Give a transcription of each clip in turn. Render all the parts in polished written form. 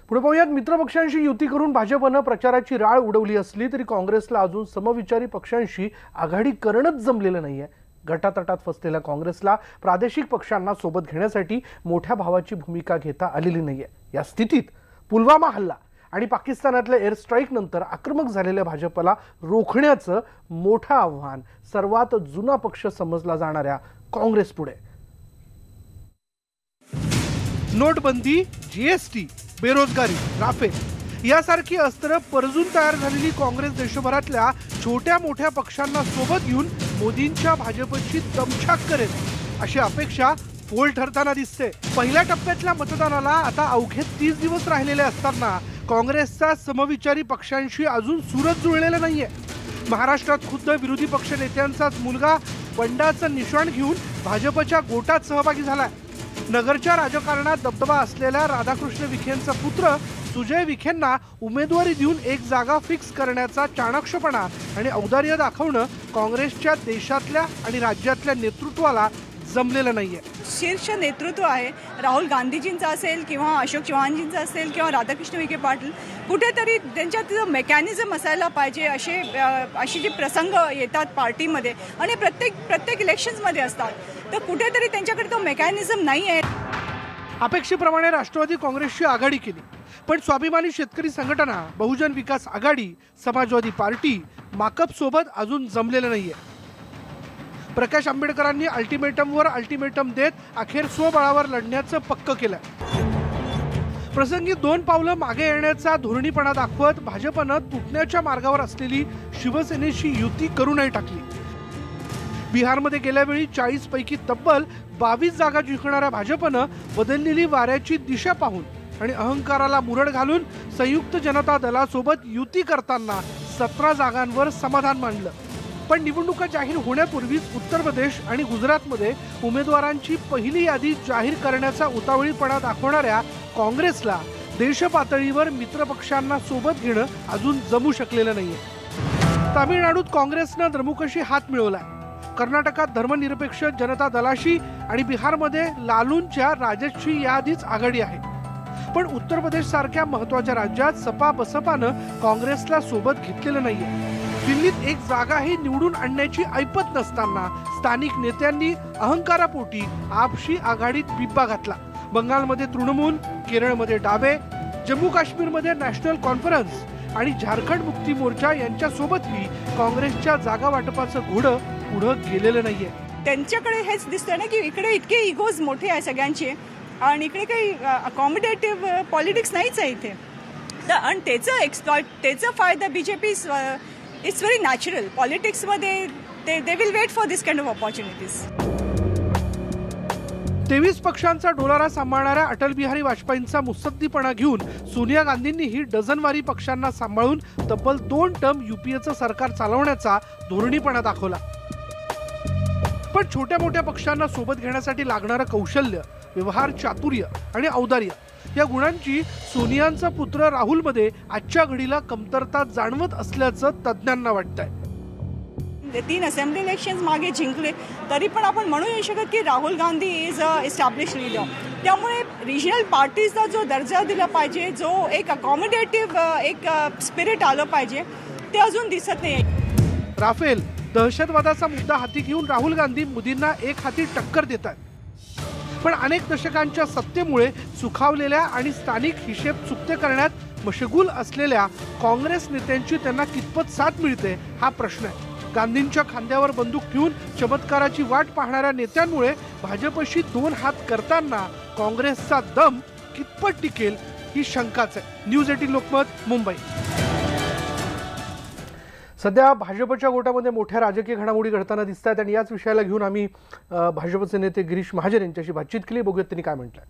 पुढे पाहूयात, मित्रपक्षांशी युती करून भाजपनं प्रचाराची राळ उडवली असली तरी काँग्रेसला अजून समविचारी पक्षांशी आघाडी करणंच जमलेलं नाहीये। गटातटात फसलेल्या काँग्रेसला प्रादेशिक पक्षांना सोबत घेण्यासाठी मोठ्या भावाची भूमिका घेता आलेली नाहीये। या स्थितीत पुलवामा हल्ला आणि पाकिस्तानातल्या एअर स्ट्राईक नंतर आक्रमक झालेल्या भाजपला रोखण्याचं मोठं आव्हान सर्वात जुना पक्ष समजला जाणाऱ्या काँग्रेस पुढे। नोटबंदी, जीएसटी, बेरोजगारी, राफेल यासारखी अस्त्र परजून तयार झालेली काँग्रेस देशभरातल्या छोट्या मोठ्या पक्षांना सोबत घेऊन मोदींच्या भाजपची दमछाक करेल अशी अपेक्षा फोल ठरताना दिसते। पहिल्या टप्प्यातल्या मतदानाला आता अवघे 30 दिवस राहिलेले असताना काँग्रेसचा समविचारी पक्षांशी अजून सूरच जुळलेला नाहीये। महाराष्ट्रात खुद्द विरोधी पक्ष नेत्यांचाच मुलगा बंडाचं निशाण घेऊन भाजपच्या गोटात सहभागी झालाय। नगरच्या राजकारणात दबदबा असलेल्या राधाकृष्ण विखेंचा पुत्र सुजय विखेंना उमेदवारी देऊन एक जागा फिक्स करण्याचा चाणक्षपणा आणि औदार्य दाखवणं काँग्रेसच्या देशातल्या आणि राज्यातल्या नेतृत्वाला जमलेलं नाहीये। शीर्ष नेतृत्व आहे, राहुल गांधीजींचा असेल किंवा अशोक चव्हाणजींचा असेल किंवा राधाकृष्ण विखे पाटील, कुठेतरी त्यांच्यात मेकॅनिझम असायला पाहिजे। अशी जी प्रसंग येतात पार्टीमध्ये आणि प्रत्येक इलेक्शन्समध्ये असतात, तर कुठेतरी त्यांच्याकडे तो मेकॅनिझम नाही आहे। अपेक्षेप्रमाणे राष्ट्रवादी काँग्रेसची आघाडी केली, पण स्वाभिमानी शेतकरी संघटना, बहुजन विकास आघाडी, समाजवादी पार्टी, माकप सोबत अजून जमलेलं नाहीये। प्रकाश आंबेडकरांनी अल्टिमेटमवर अल्टिमेटम देत अखेर स्वबळावर लढण्याचं पक्क केलं। प्रसंगी 2 पावलं मागे येण्याचा धोरणीपणा दाखवत भाजपनं तुटण्याच्या मार्गावर असलेली शिवसेनेशी युती करूनही टाकली। बिहारमध्ये गेल्या वेळी 40 पैकी तब्बल 22 जागा जिंकणाऱ्या भाजपनं बदललेली वाऱ्याची दिशा पाहून आणि अहंकाराला मुरड घालून संयुक्त जनता दलासोबत युती करताना 17 जागांवर समाधान मानलं। पण निवडणुका जाहीर होण्यापूर्वीच उत्तर प्रदेश आणि गुजरातमध्ये उमेदवारांची पहिली यादी जाहीर करण्याचा उतावळीपणा दाखवणाऱ्या काँग्रेसला देश पातळीवर मित्रपक्षांना सोबत घेणं अजून जमू शकलेलं नाहीये। तामिळनाडूत काँग्रेसनं द्रमुकशी हात मिळवलाय, कर्नाटकात धर्मनिरपेक्ष जनता दलाशी आणि बिहारमध्ये लालूंच्या राजदशी याआधीच आघाडी आहे। पण उत्तर प्रदेश सारख्या महत्वाच्या राज्यात सपा बसपानं काँग्रेसला सोबत घेतलेलं नाहीये। दिल्लीत एक जागाही निवडून आणण्याची ऐपत नसताना स्थानिक नेत्यांनी अहंकारापोटी आपशी आघाडीत बिब्बा घातला। बंगालमध्ये तृणमूल, केरळमध्ये डावे, जम्मू काश्मीरमध्ये नॅशनल कॉन्फरन्स आणि झारखंड मुक्ती मोर्चा यांच्यासोबतही काँग्रेसच्या जागा वाटपाचं घोडं पुढं गेलेलं नाहीये। त्यांच्याकडे हेच दिसतंय ना की इकडे इतके इगोज मोठे आहे सगळ्यांचे आणि इकडे काही अकॉमोडेटिव्ह पॉलिटिक्स नाहीच आहे इथे। आणि त्याचा फायदा बीजेपी इट्स व्हेरी नॅचरल पॉलिटिक्समध्ये they will wait for this kind of opportunities. 23 पक्षांचा डोलारा सांभाळणाऱ्या अटल बिहारी वाजपेयींचा मुत्सद्दीपणा घेऊन सोनिया गांधींनीही डझनवारी पक्षांना सांभाळून तब्बल 2 टर्म युपीएचं सरकार चालवण्याचा धोरणीपणा दाखवला। पण छोट्या मोठ्या पक्षांना सोबत घेण्यासाठी लागणारं कौशल्य, व्यवहार चातुर्य आणि औदार्य या गुणांची सोनियांचा पुत्र राहुलमध्ये आजच्या घडीला कमतरता जाणवत असल्याचं तज्ज्ञांना वाटतंय। 3 असेंब्ली इलेक्शन्स मागे जिंकले तरी पण आपण म्हणू नाही शकत की Rahul Gandhi is a establish leader. त्यामुळे रिजनल पार्टीजला जो दर्जा दिला पाहिजे, जो एक अकॉमोडेटिव्ह एक स्पिरिट आलं पाहिजे, ते अजून दिसत नाही। राफेल, दहशतवादाचा मुद्दा हाती घेऊन राहुल गांधी मोदींना एक हाती टक्कर देतात, पण अनेक दशकांच्या सत्तेमुळे सुखावलेल्या आणि स्थानिक हिशेब चुकते करण्यात मशगूल असलेल्या काँग्रेस नेत्यांची त्यांना कितपत साथ मिळते हा प्रश्न आहे। गांधींच्या खांद्यावर बंदूक ठेवून चमत्काराची वाट पाहणाऱ्या नेत्यांमुळे भाजपशी 2 हात करताना काँग्रेसचा दम कितपत टिकेल ही शंकाच आहे। न्यूज 18 लोकमत, मुंबई। सध्या भाजपच्या गोटामध्ये मोठ्या राजकीय घडामोडी घडताना दिसत आहेत आणि याच विषयाला घेऊन आम्ही भाजपचे नेते गिरीश महाजन यांच्याशी बातचीत केली। बघूयात त्यांनी काय म्हटलंय।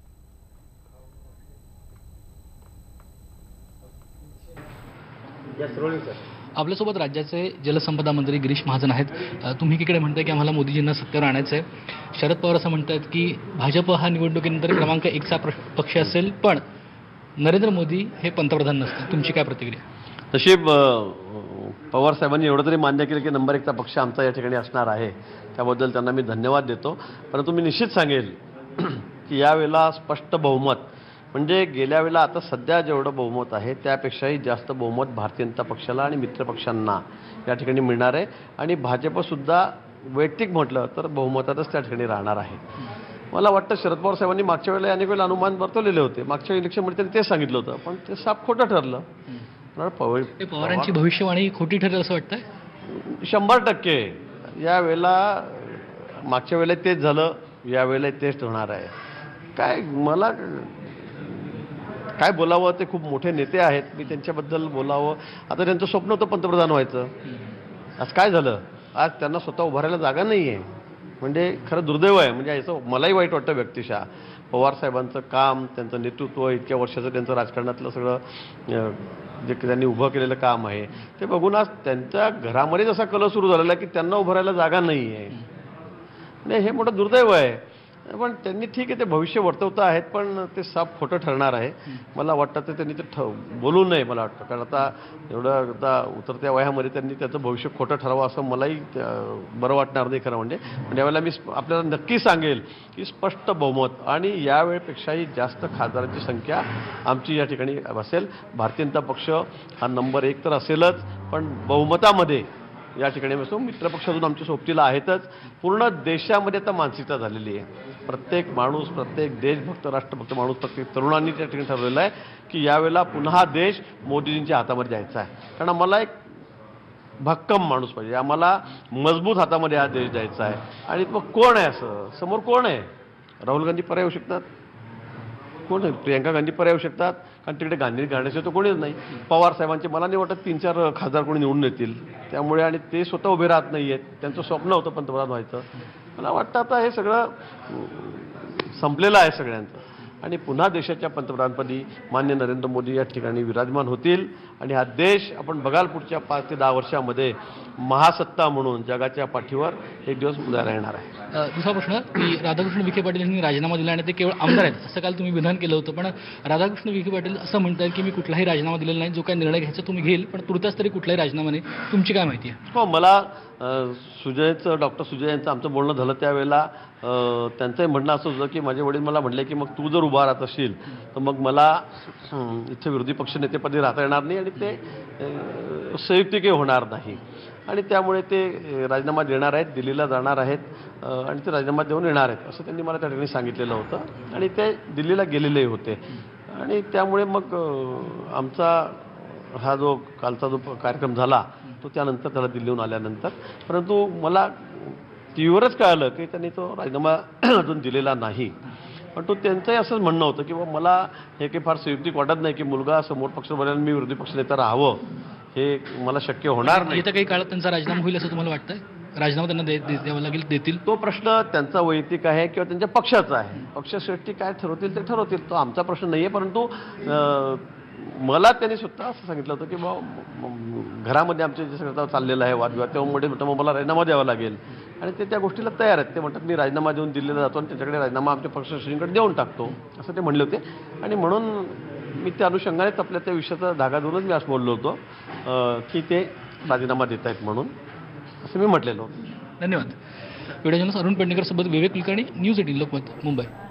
आपल्यासोबत राज्याचे जलसंपदा मंत्री गिरीश महाजन आहेत। तुम्ही एकीकडे म्हणताय की आम्हाला मोदीजींना सत्तेवर आणायचं आहे, शरद पवार असं म्हणतात की भाजप हा निवडणुकीनंतर क्रमांक 1चा पक्ष असेल, पण नरेंद्र मोदी हे पंतप्रधान नसतील। तुमची काय प्रतिक्रिया? तशी पवार साहेबांनी एवढं तरी मान्य केलं की नंबर 1चा पक्ष आमचा या ठिकाणी असणार आहे, त्याबद्दल त्यांना मी धन्यवाद देतो। परंतु मी निश्चित सांगेल की यावेळेला स्पष्ट बहुमत म्हणजे गेल्या वेळेला आता सध्या जेवढं बहुमत आहे त्यापेक्षाही जास्त बहुमत भारतीय जनता पक्षाला आणि मित्रपक्षांना या ठिकाणी मिळणार आहे आणि भाजपसुद्धा वैयक्तिक म्हटलं तर बहुमतातच त्या ठिकाणी राहणार आहे. मला वाटतं शरद पवार साहेबांनी मागच्या वेळेला अनेक वेळेला अनुमान वर्तवलेले होते. मागच्या इलेक्शनमध्ये त्यांनी तेच सांगितलं होतं, पण ते साफ खोटं ठरलं. ते पवारांची भविष्यवाणी खोटी ठरेल असं वाटतंय? 100% या वेळेला मागच्या वेळेला तेच झालं, यावेळेला तेच होणार आहे. काय मला काय बोलावं, ते खूप मोठे नेते आहेत, मी त्यांच्याबद्दल बोलावं. आता त्यांचं स्वप्न होतं पंतप्रधान व्हायचं. आज काय झालं? आज त्यांना स्वतः उभारायला जागा नाही आहे. म्हणजे खरं दुर्दैव आहे. म्हणजे याचं मलाही वाईट वाटतं व्यक्तिशः. पवारसाहेबांचं काम, त्यांचं नेतृत्व, इतक्या वर्षाचं त्यांचं राजकारणातलं सगळं जे त्यांनी उभं केलेलं काम आहे ते बघून आज त्यांच्या घरामध्येच असा कल सुरू झालेला आहे की त्यांना उभारायला जागा नाही आहे. नाही, हे मोठं दुर्दैव आहे. पण त्यांनी ठीक आहे, ते भविष्य वर्तवत आहेत, पण ते साफ खोटं ठरणार आहे. मला वाटतं ते त्यांनी ते बोलू नये, मला वाटतं. कारण आता एवढं आता उतरत्या वयामध्ये त्यांनी त्याचं भविष्य खोटं ठरावं असं मलाही बरं वाटणार नाही खरं म्हणजे. पण यावेळेला मी आपल्याला नक्की सांगेल की स्पष्ट बहुमत आणि यावेळेपेक्षाही जास्त खासदारांची संख्या आमची या ठिकाणी असेल. भारतीय जनता पक्ष हा नंबर 1 तर असेलच, पण बहुमतामध्ये या ठिकाणी असो. मित्रपक्ष अजून आमच्या सोबतीला आहेतच. पूर्ण देशामध्ये आता मानसिकता झालेली आहे. प्रत्येक माणूस, प्रत्येक देशभक्त, राष्ट्रभक्त माणूस, प्रत्येक तरुणांनी त्या ठिकाणी ठरवलेलं आहे की यावेळेला पुन्हा देश मोदीजींच्या हातामध्ये जायचा आहे. कारण आम्हाला एक भक्कम माणूस पाहिजे, आम्हाला मजबूत हातामध्ये हा देश द्यायचा आहे. आणि मग कोण आहे असं? समोर कोण आहे? राहुल गांधी पर्याय येऊ शकतात, कोण आहे? प्रियंका गांधी पर्याय येऊ शकतात, कारण तिकडे गांधी गाण्याचे तर कोणीच नाही. पवार साहेबांचे मला नाही वाटत 3-4 खासदार कोणी निवडून येतील. त्यामुळे आणि ते स्वतः उभे राहत नाही आहेत. त्यांचं स्वप्न होतं पंतप्रधान व्हायचं. मला वाटतं आता हे सगळं संपलेलं आहे सगळ्यांचं. आणि पुन्हा देशाच्या पंतप्रधानपदी माननीय नरेंद्र मोदी या ठिकाणी विराजमान होतील आणि हा देश आपण बघाल पुढच्या 5 ते 10 वर्षामध्ये महासत्ता म्हणून जगाच्या पाठीवर एक दिवस उदयाला येणार आहे. दुसरा प्रश्न की राधाकृष्ण विखे पाटील यांनी राजीनामा दिला आणि ते केवळ आमदार आहेत असं काल तुम्ही विधान केलं होतं, पण राधाकृष्ण विखे पाटील असं म्हणतात की मी कुठलाही राजीनामा दिलेला नाही, जो काही निर्णय घ्यायचा तुम्ही घेईल, पण तुर्तास तरी कुठलाही राजीनामा नाही. तुमची काय माहिती आहे? हो, मला डॉक्टर सुजय यांचं आमचं बोलणं झालं त्यावेळेला त्यांचंही म्हणणं असं होतं की माझे वडील मला म्हणले की मग तू जर उभा राहत असशील तर मग मला इथे विरोधी पक्षनेतेपदी राहता येणार नाही आणि ते संयुक्तिकही होणार नाही. आणि त्यामुळे ते राजीनामा देणार आहेत, दिल्लीला जाणार आहेत आणि ते राजीनामा देऊन येणार आहेत असं त्यांनी मला त्या ठिकाणी सांगितलेलं होतं. आणि ते दिल्लीला गेलेलेही होते. आणि त्यामुळे मग आमचा हा जो कालचा जो कार्यक्रम झाला तो त्यानंतर त्याला दिल्लीहून आल्यानंतर, परंतु मला तीव्रच कळालं की त्यांनी तो राजीनामा अजून दिलेला नाही. पण तो त्यांचंही असंच म्हणणं होतं की मला हे काही फार संयुक्तिक वाटत नाही की मुलगा समोर पक्ष बोलायला मी विरोधी पक्षनेता राहावं, हे मला शक्य होणार नाही. येत्या काही काळात त्यांचा राजीनामा होईल असं तुम्हाला वाटतंय? राजीनामा त्यांना द्यावा लागेल, देतील? तो प्रश्न त्यांचा वैयक्तिक आहे किंवा त्यांच्या पक्षाचा आहे. पक्षश्रेष्ठी काय ठरवतील ते ठरवतील, तो आमचा प्रश्न नाही आहे. परंतु मला त्यांनी स्वतः असं सांगितलं होतं की घरामध्ये आमचे जे सगळं चाललेलं आहे वादविवाद, त्यामुळे मग मला राजीनामा द्यावा लागेल आणि ते त्या गोष्टीला तयार आहेत. ते म्हणतात मी राजीनामा देऊन दिल्लीला जातो आणि त्याच्याकडे राजीनामा आमच्या पक्षश्रेष्ठींकडे देऊन टाकतो असं ते म्हणले होते. आणि म्हणून मी त्या अनुषंगानेच आपल्या त्या विषयाचा धागा धरूनच मी असं बोललो होतो की ते राजीनामा देत आहेत म्हणून असं मी म्हटलेलं होतं. धन्यवाद. व्हिडिओ जर्नलिस्ट अरुण पेडणेकर सोबत विवेक कुलकर्णी, न्यूज 18 लोकमत, मुंबई.